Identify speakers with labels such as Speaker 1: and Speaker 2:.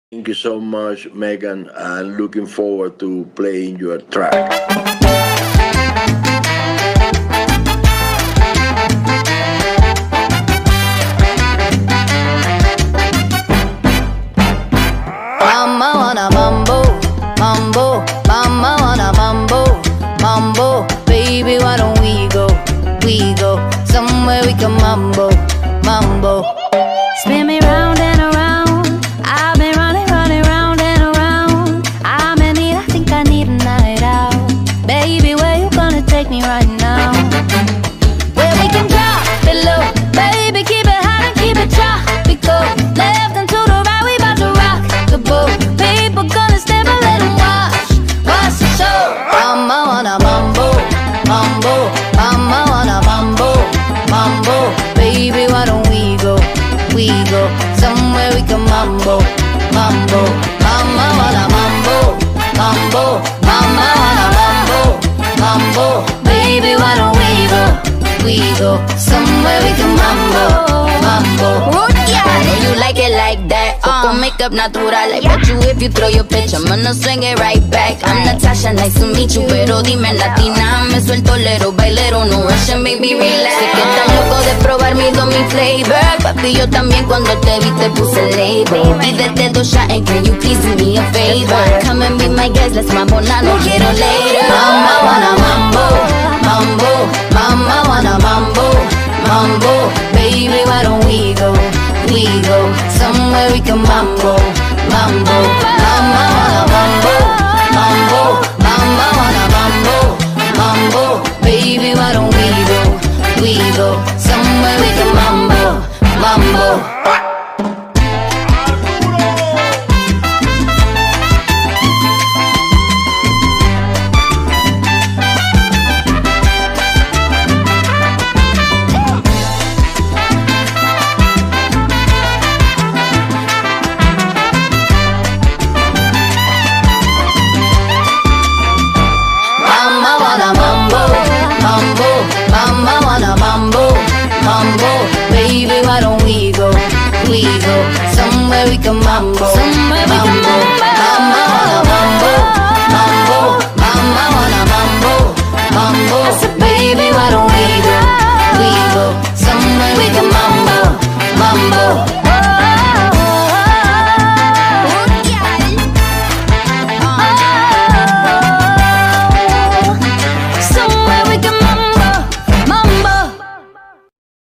Speaker 1: Thank you so much, Megan, and looking forward to playing your track.
Speaker 2: Mama wanna mambo, mambo, mama wanna mambo, mambo. Baby, why don't we go somewhere we can mambo, mambo. Spin me round and around. I've been running, running round and around. I'm in need, I think I need a night out. Baby, where you gonna take me right now? Where we can drop it low, baby, keep it hot and keep it tropical. Left and to the right, we bout to rock the boat. People gonna stand but let them watch the show. Mama wanna mambo, mambo, mama wanna mambo, mambo. Baby, why don't we go somewhere we can mambo, mambo. Mama wanna mambo, mambo, mama wanna mambo, mambo. Baby, why don't we go somewhere we can mambo, mambo. Yeah, I know you like it like that. Poco makeup natural, I bet you if you throw your pitch, I'm gonna swing it right back. I'm Natasha, nice to meet you, pero dime latina. Me suelto lero, bailero, no rushing, baby, relax. Sé que estás loco de probar mi flavor. Papi, yo también cuando te vi te puse label. Pídete dos shots and can you please do me a favor? Come and be my guest, let's mambo now, no quiero later. Mama wanna mambo, mambo, mama wanna mambo, mambo. Baby, why don't we go somewhere we can mambo, mambo. Mama wanna mambo, mambo, mama wanna mambo, mambo. Baby, why don't we go somewhere we can mambo, mambo. Mama wanna mambo, mambo. Baby, why don't we go somewhere we can mambo,